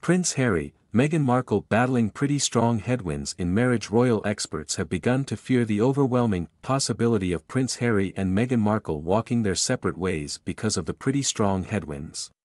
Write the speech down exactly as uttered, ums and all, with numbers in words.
Prince Harry, Meghan Markle battling pretty strong headwinds in marriage. Royal experts have begun to fear the overwhelming possibility of Prince Harry and Meghan Markle walking their separate ways because of the pretty strong headwinds.